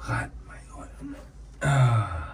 hot. My God. Ah.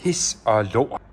Pis og lort.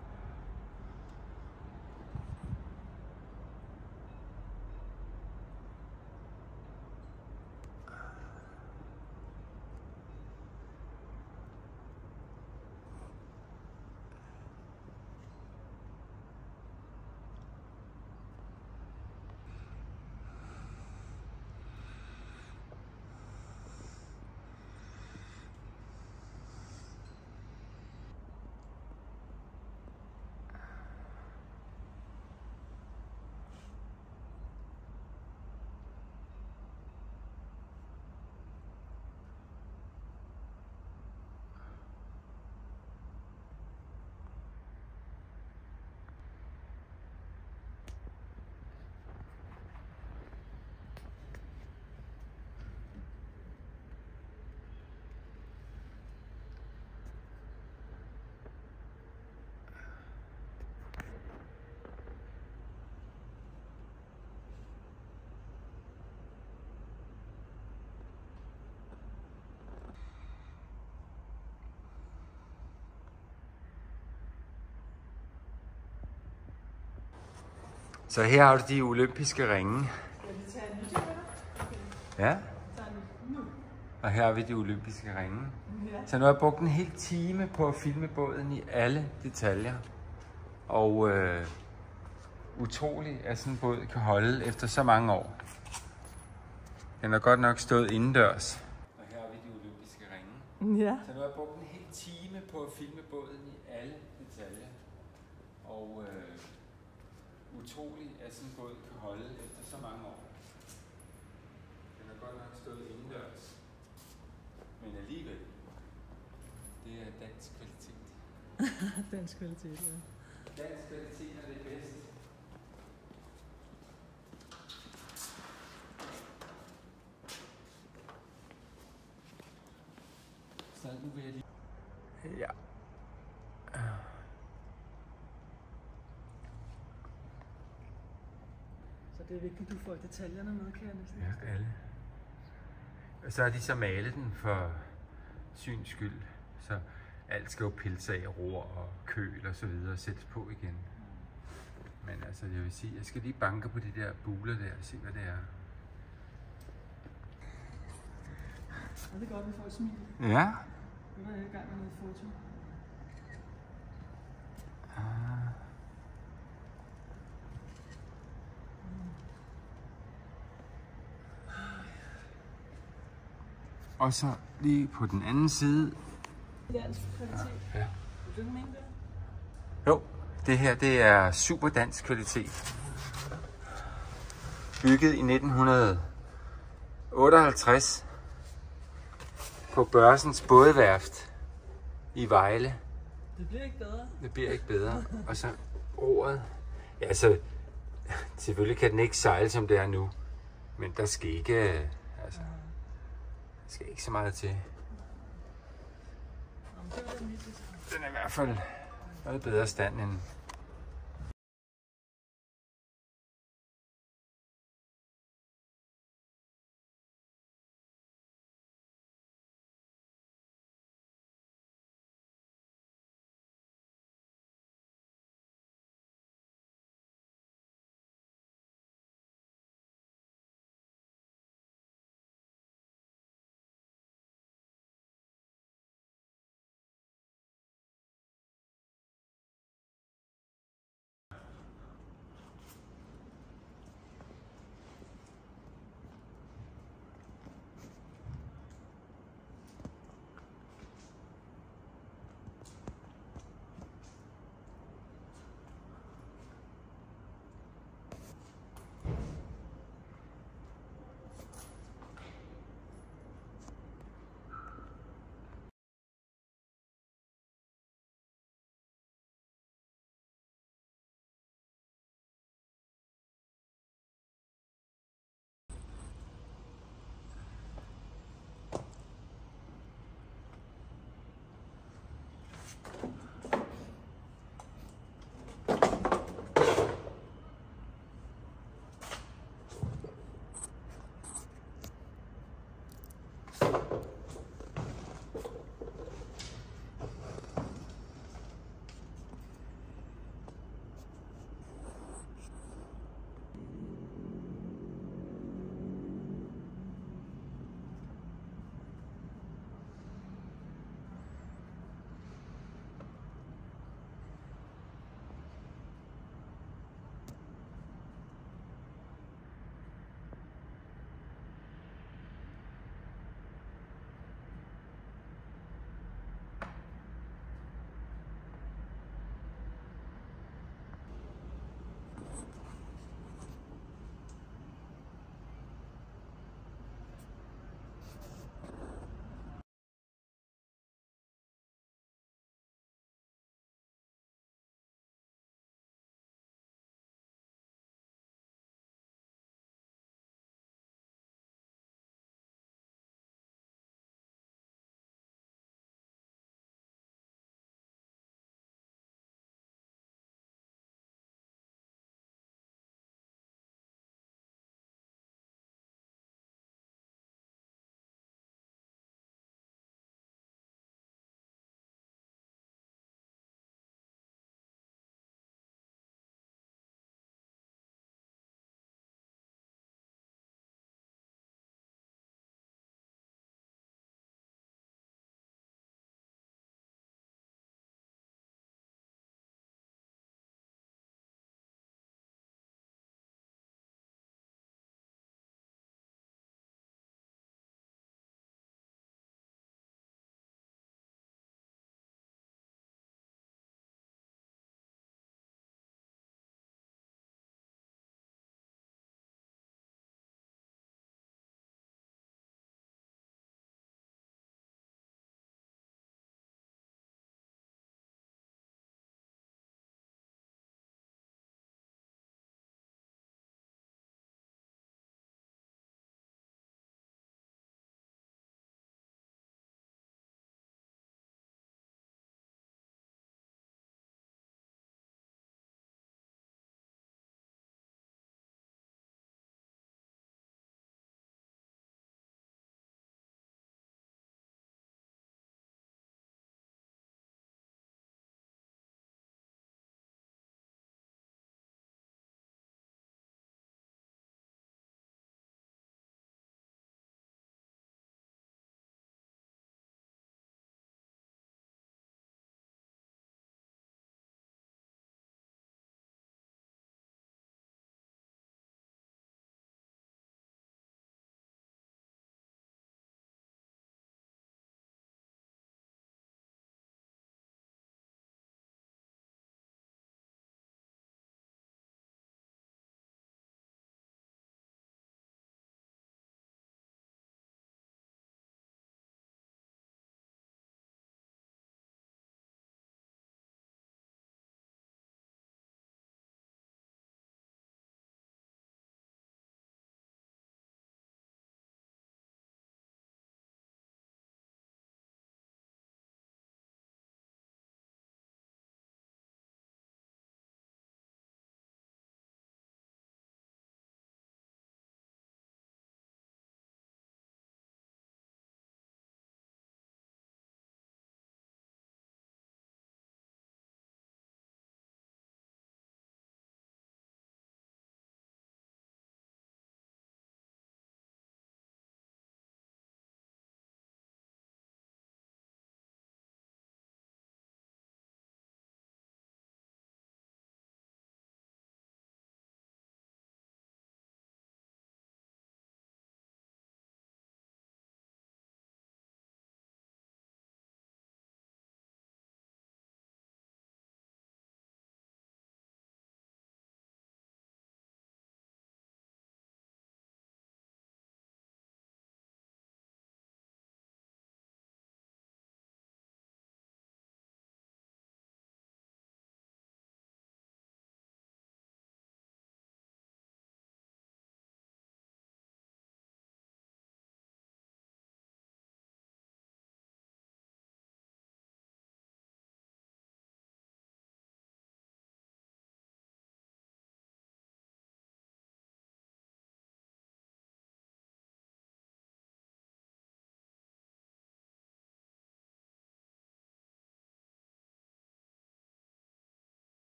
Så her har du de olympiske ringe. Ja. Og her har vi de olympiske ringe. Så nu har jeg brugt en hel time på at filme båden i alle detaljer. Og utroligt, at sådan en båd kan holde efter så mange år. Den har godt nok stået indendørs. Og her har vi de olympiske ringe. Ja. Så nu har jeg brugt en hel time på at filme båden i alle detaljer. Og utroligt, at sådan en båd kan holde efter så mange år. Den har godt nok stået indendørs. Men alligevel, det er dansk kvalitet. Dansk kvalitet, ja. Dansk kvalitet er det bedste. Så nu vil jeg lige... Ja. Så det er vigtigt, at du får detaljerne med, kan jeg næsten. Ja, alle. Og så har de så malet den for syns skyld. Så alt skal jo pilles af, ror og køl og så videre og sættes på igen. Men altså, jeg vil sige, jeg skal lige banke på de der buler der og se, hvad det er. Ja, det er godt, vi får et smil. Ja. Nu er jeg i gang med noget foto. Og så lige på den anden side. Dansk kvalitet. Ja. Vil du mene det? Jo, det her det er super dansk kvalitet. Bygget i 1958 på Børsens bådeværft i Vejle. Det bliver ikke bedre. Det bliver ikke bedre. Og så ordet. Ja, så selvfølgelig kan den ikke sejle, som det er nu. Men der skal ikke, altså, der skal ikke så meget til. Den er i hvert fald noget bedre stand end